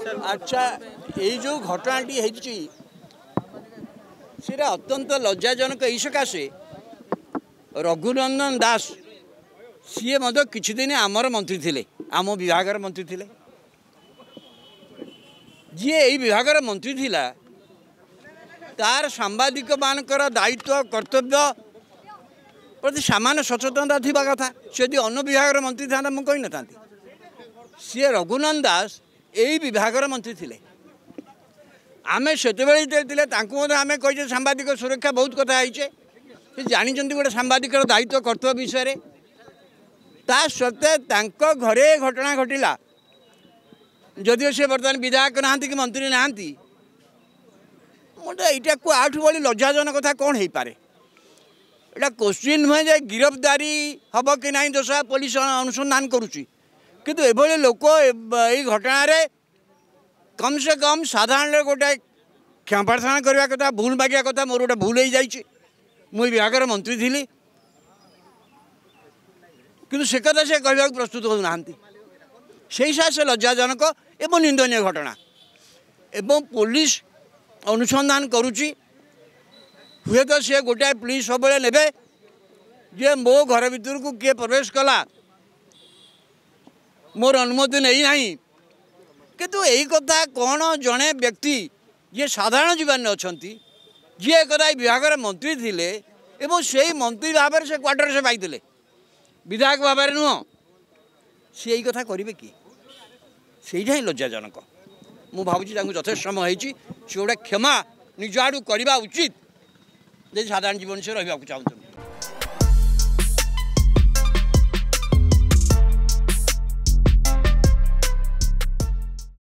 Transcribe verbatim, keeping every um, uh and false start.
अच्छा ये जो घटनाटी होती सेटा अत्यंत लज्जाजनक यही सकाशे रघुनंदन दास सी मत किछि दिन आमर मंत्री थिले आम विभाग मंत्री थिले जी यही विभाग मंत्री थिला तार सांबादिक मानकर दायित्व कर्तव्य प्रति सामान्य सचेतनता थिबा कथा से यदि अन्य विभाग मंत्री था मुझे कही न था सी रघुनंदन दास यही विभाग मंत्री थिले आमे सेते आमे कही सांबादिक सुरक्षा बहुत कथा है जानते गोटे सांबादिक दायित्व कर्तव्य विषय ता सत्वे घरे घटना घटला जदिव से बर्तमान विधायक नहांती कि मंत्री नहांती मोटे यहाँ को आठू बड़ी लज्जाजनक कथा कौन हो पारे एटा क्वेश्चन नुहे जे गिरफ्तारी हम कि ना दोष पुलिस अनुसंधान करुच्ची किंतु एभली लोक ये घटना कम से कम साधारण गोटे क्षमा प्रार्थना करने कथा भूल मागिया कथा मोर गोटे भूल हो जाइए मुझे विभाग मंत्री थी किंतु से कथा से कहवाक प्रस्तुत होना से हिसाब से लज्जाजनक एवं निंदनीय घटना एवं पुलिस अनुसंधान करुच्ची हुए तो सी गोटाए पुलिस सब ने जे मो घर भीतर को किए प्रवेश कला मोर अनुमति नहीं ना किंतु यही कथा कौन जड़े व्यक्ति ये साधारण जीवन अच्छा जी एक विभाग मंत्री थिले एवं से मंत्री भाव से क्वार्टर से पाई विधायक भाव नुह सी यही कथा करेंगे कि सहीटा ही लज्जाजनक मु भावुँ यथेष समय होती सी गोटे क्षमा निज आड़ करवा उचित जे साधारण जीवन से रहा चाहते।